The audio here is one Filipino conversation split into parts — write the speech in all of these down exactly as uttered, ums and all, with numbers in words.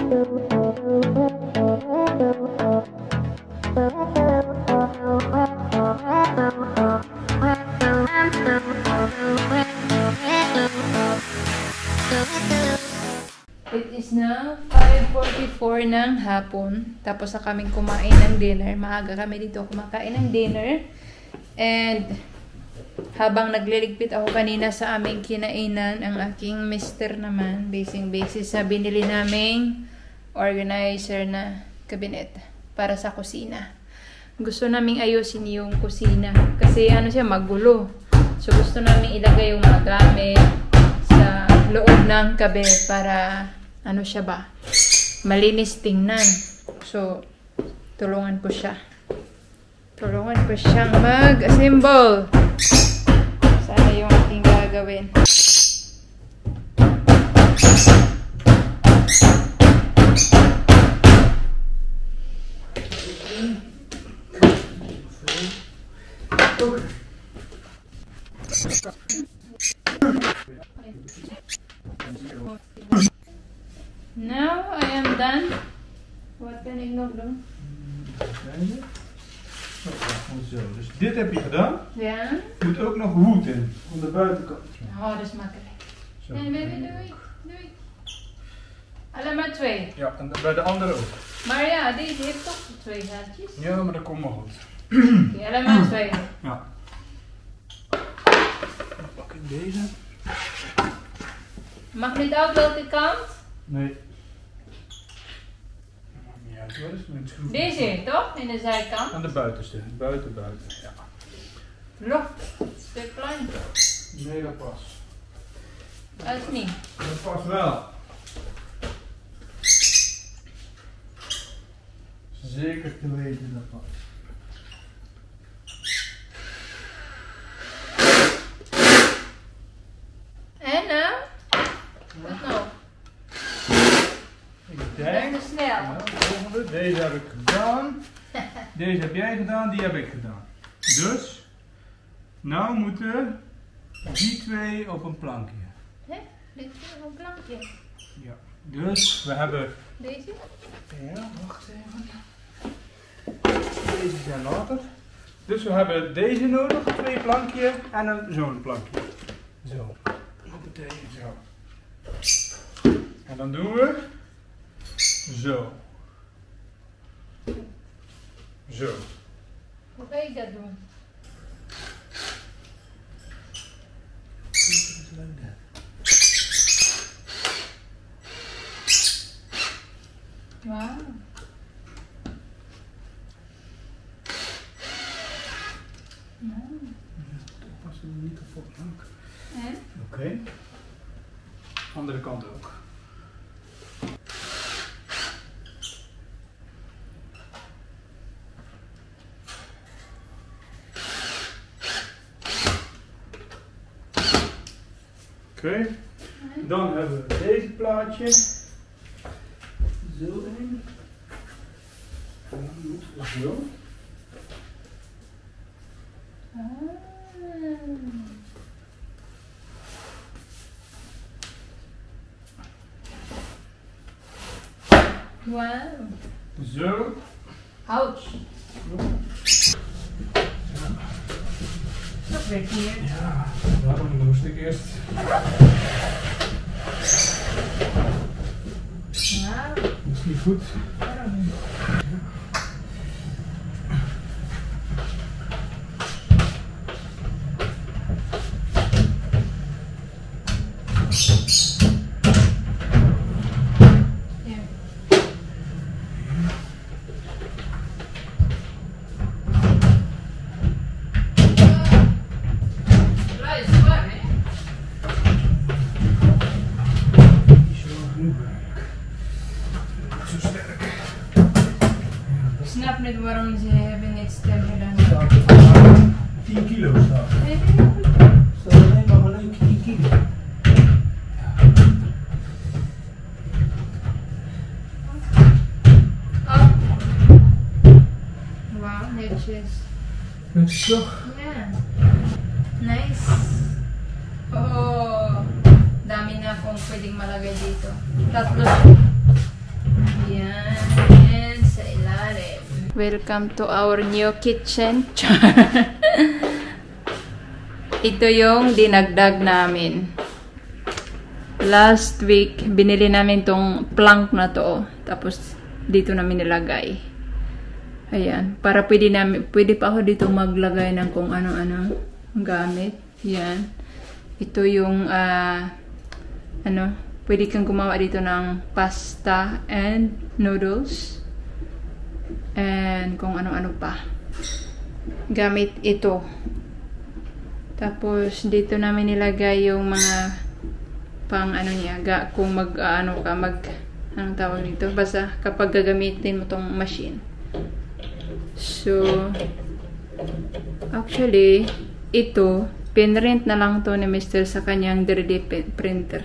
It is now five forty-four ng hapon. Tapos na kaming kumain ng dinner. Maaga kami dito kumakain ng dinner. And habang nagliligpit ako kanina sa aming kinainan, ang aking mister naman, basing basis sa binili naming organizer na cabinet para sa kusina. Gusto naming ayusin yung kusina. Kasi ano siya, magulo. So gusto naming ilagay yung mga gamit sa loob ng cabinet para ano siya ba, malinis tingnan. So, tulungan ko siya. Tulungan ko siyang mag-assemble. Sana yung aking gagawin. Now I am done. Wat ben ik nog doen? Zo, dus dit heb je gedaan. Ja. Je moet ook nog hoed in, aan de buitenkant. Oh, dat is makkelijk. Zo. En nee, doei, doei. Allemaal twee. Ja, en bij de andere ook. Maar ja, deze heeft toch twee gaatjes. Ja, maar dat komt maar goed. Oké, allemaal twee. Ja. Dan pak ik deze. Mag niet uit welke kant? Nee. Ja, dat is met schroef. Deze, toch? In de zijkant? Aan de buitenste. Buiten, buiten. Ja. Lucht. Stuk klein. Nee, dat past. Dat is niet. Dat past wel. Zeker te weten dat past. En nou? Wat nou? Ik denk. Ben snel. Ja, de volgende. Deze heb ik gedaan. Deze heb jij gedaan, die heb ik gedaan. Dus, nou moeten die twee op een plankje. Hè? Dit is een plankje. Ja, dus we hebben... Deze? Ja, wacht even. Deze zijn later. Dus we hebben deze nodig, twee plankjes en een zo'n plankje. Zo. Dat betekent zo. En dan doen we zo. Zo. Hoe ga ik dat doen? Wauw. Pas hem niet kapot maken. En? Oké. Okay. Andere kant ook. Oké. Okay. Dan hebben we deze plaatje. Zo in. En dan moet het zo. Ah. Wauw. Zo. Ouch. Dat werkt niet. Ja, daarom moest ik eerst. Wauw. Dat is niet goed. Waarom niet? Ik snap niet waarom ze hebben niet stem gedaan. tien kilo staat. Nee, Staat alleen maar alleen tien kilo. oh. Wauw, netjes. Netjes toch? Ja. Nice. Oh, dami na akong pwedeng malagay dito. Tatlo. Ayan. And sa ilalim. Welcome to our new kitchen. Ito yung dinagdag namin. Last week, binili namin tong plank na to. Tapos, dito namin nilagay. Ayan. Para pwede, namin, pwede pa ako dito maglagay ng kung ano-ano gamit. Ayan. Ito yung, uh, ano, pwede kang gumawa dito ng pasta and noodles. And kung ano-ano pa. Gamit ito. Tapos, dito namin nilagay yung mga pang ano niya, ga, kung mag, uh, ano ka, mag, anong tawag dito? Basta kapag gagamitin mo tong machine. So, actually, ito, pinrent na lang to ni Mister sa kanyang three D printer.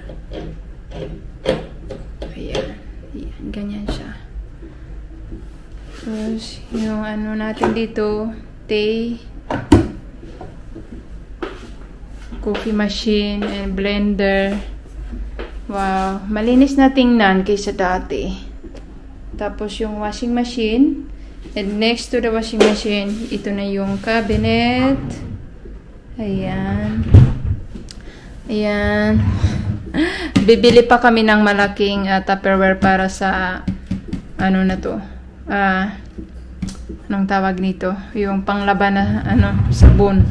Ayan. Ayan, ganyan siya. Tapos, yung ano natin dito, tea, coffee machine, and blender. Wow, malinis na tingnan kaysa dati. Tapos yung washing machine. And next to the washing machine, ito na yung cabinet. Ayan. Ayan. Bibili pa kami ng malaking uh, Tupperware para sa ano na to. Ah, uh, anong tawag nito? Yung panglaban na ano, sabon.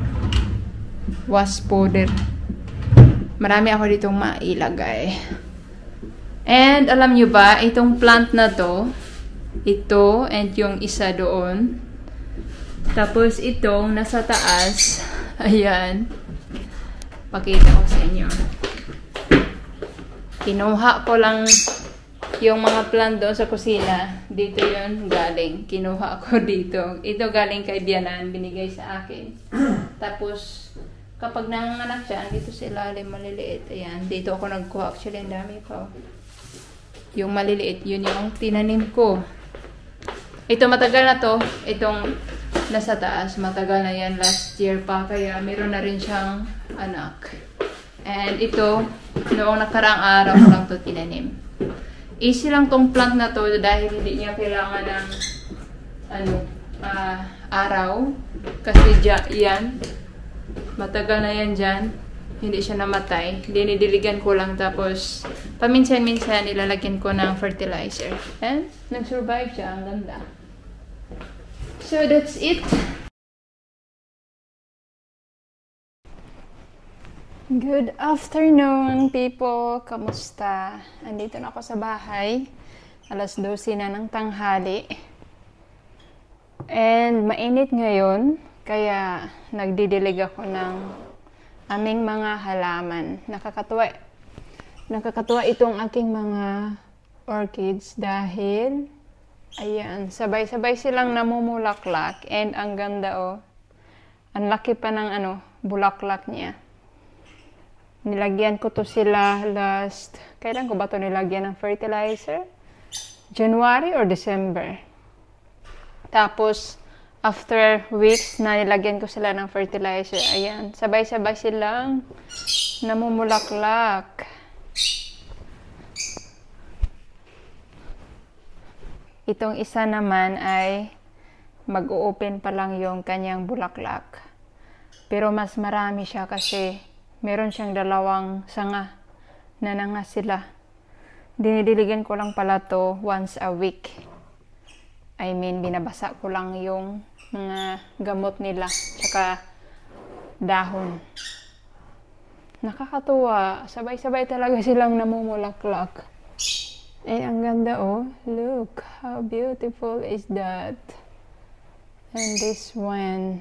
Wash powder. Marami ako ditong mailagay. And alam nyo ba, itong plant na to, ito and yung isa doon. Tapos itong nasa taas, ayan. Pakita ko sa inyo. Kinuha ko lang yung mga plant doon sa kusina. Dito yun galing. Kinuha ko dito. Ito galing kay Bianan, binigay sa akin. Tapos, kapag nanganganak siya, dito sa ilalim, maliliit. Ayan, dito ako nagkuha. Actually, ang dami ko. Yung maliliit, yun yung tinanim ko. Ito, matagal na to. Itong nasa taas, matagal na yan. Last year pa, kaya meron na rin siyang anak. And ito, noong nakaraang araw ko lang to tinanim. Easy lang tong plant na to dahil hindi niya kailangan ng ano, uh, araw. Kasi dyan, yan. Matagal na yan dyan. Hindi siya namatay. Dinidiligan ko lang. Tapos, paminsan-minsan, ilalagyan ko ng fertilizer. And, nag-survive siya. Ang ganda. So, that's it. Good afternoon, people. Kamusta? Andito na ako sa bahay. alas dose na ng tanghali. And, mainit ngayon. Kaya, nagdidilig ako ng aming mga halaman. Nakakatuwa. Nakakatuwa itong aking mga orchids dahil, ayan, sabay-sabay silang namumulaklak. And ang ganda, oh. Ang laki pa ng ano, bulaklak niya. Nilagyan ko to sila last, kailan ko ba to nilagyan ng fertilizer? January or December. Tapos, after weeks na nilagyan ko sila ng fertilizer, ayan, sabay-sabay silang namumulaklak. Itong isa naman ay mag-o-open pa lang yung kanyang bulaklak. Pero mas marami siya kasi meron siyang dalawang sanga na nanga sila. Dinidiligan ko lang pala to once a week. I mean, binabasa ko lang yung mga gamot nila, tsaka dahon. Nakakatuwa. Sabay-sabay talaga silang namumulaklak. Eh, ang ganda, oh. Look, how beautiful is that? And this one.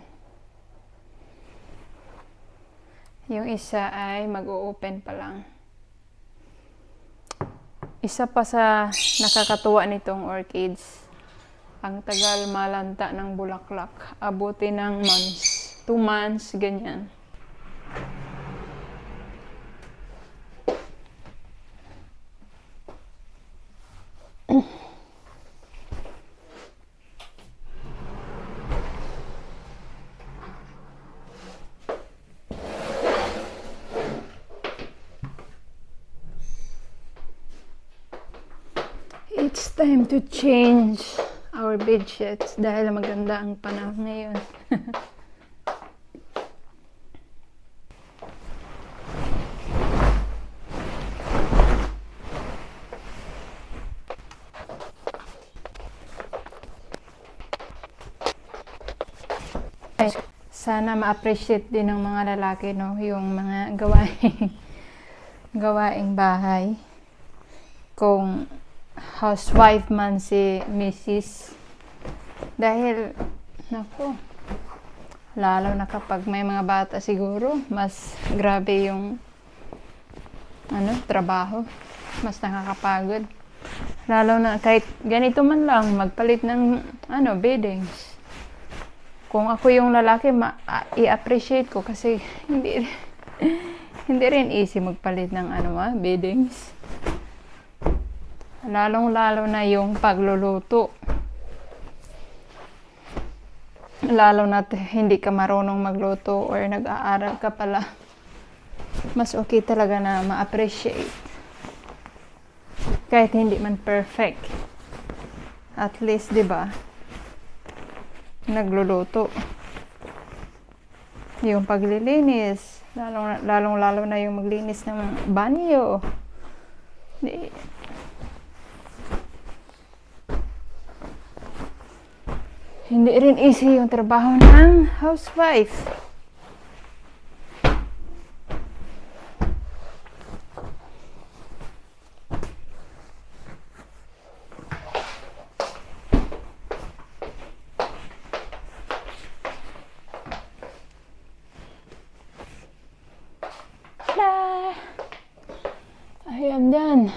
Yung isa ay mag-o-open pa lang. Isa pa sa nakakatuwa nitong orchids. Ang tagal malanta ng bulaklak. Abuti ng months. Two months, ganyan. It's time to change our bedsheets dahil maganda ang panahon ngayon. Sana ma-appreciate din ng mga lalaki, no, yung mga gawaing gawaing bahay. Kung housewife man si Missus Dahil, naku, lalo na kapag may mga bata siguro, mas grabe yung ano, trabaho. Mas nakakapagod. Lalo na kahit ganito man lang, magpalit ng ano, beddings. Kung ako yung lalaki, i-appreciate ko kasi hindi hindi rin easy magpalit ng ano, ah, beddings. Lalong-lalo na yung pagluluto. Lalo na hindi ka marunong magluto or nag-aaral ka pala. Mas okay talaga na ma-appreciate. Kahit hindi man perfect. At least, 'di ba? Nagluluto. Yung paglilinis, lalong lalong lalo na yung maglinis ng banyo. Di, hindi rin easy yung trabaho ng housewife. I am done.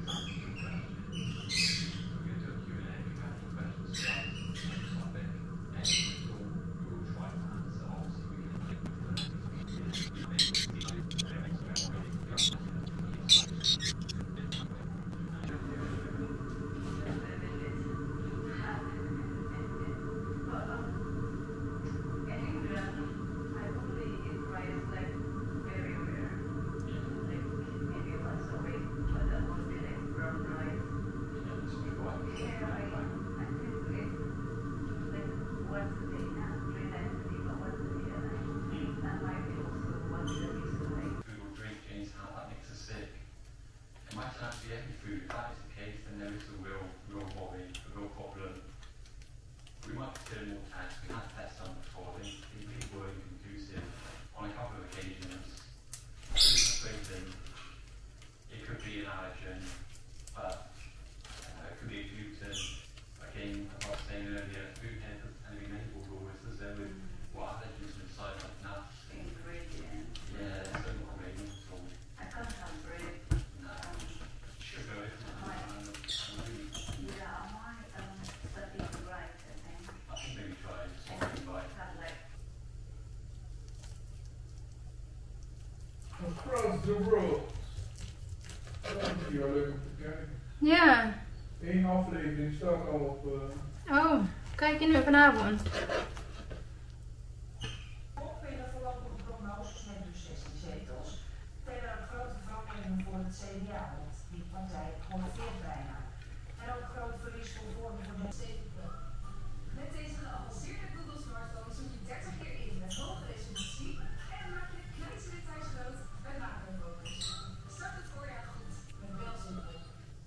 Across the world. Dat is wel leuk om te kijken. Ja. Eén aflevering staat al op. Uh... Oh, kijken nu vanavond. Opwinnen voorlopige prognoses met dus zestien zetels. Verder een grote verandering voor het C D A, want die partij halveert bijna. En ook een groot verlies voor vormen voor de zeven. Met deze geavanceerde Google smartphone zoek je dertig keer in met hoge resolutie en maak je kleinste details groot bij macrofocus. Start het voorjaar goed met wel simpel.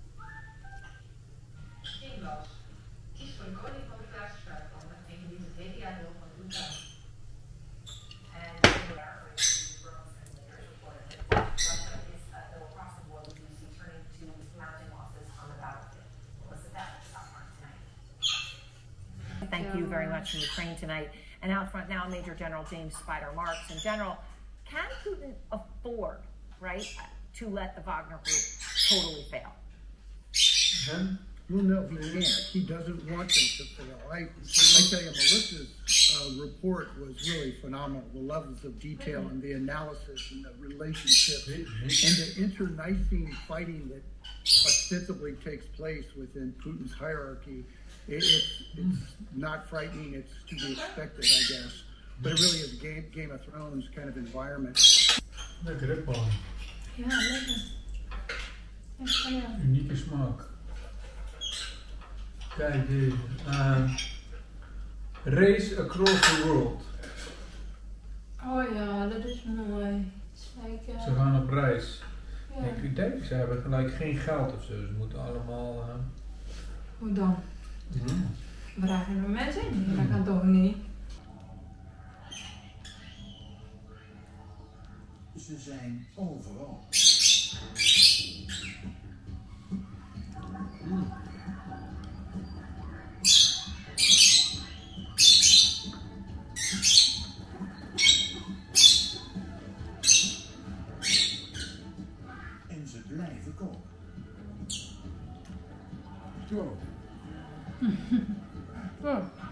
Inbouws. Kies voor de koning van de gratis smartphone en geniet het hele jaar door van uw tuin. En daar reported that Russia is uh, though across the world we see turning to mounting losses on the battlefield. We'll listen to that at the stock market tonight. Thank you very much from Ukraine tonight. And out front now, Major General James Spider Marks. And General, can Putin afford, right, to let the Wagner Group totally fail? Then? Well, no, he can't. He doesn't want them to fail. I, I tell you, Melissa's uh, report was really phenomenal. The levels of detail and the analysis and the relationships and the internecine fighting that ostensibly takes place within Putin's hierarchy. It, it's, it's not frightening. It's to be expected, I guess. But it really is a Game, Game of Thrones kind of environment. Lekker hè, Paul? Ja, lekker. Unieke smaak. Kijk deze. Uh, Race Across the World. Oh ja, dat is mooi. Like, uh, Ze gaan op reis. ja. Ik denk, ze hebben gelijk geen geld of zo. Ze moeten allemaal... Uh... Hoe dan? Mm. Vragen we mensen? Nee, dat kan toch niet? Ze zijn overal. Mm. En ze blijven koken. Zo. Oh.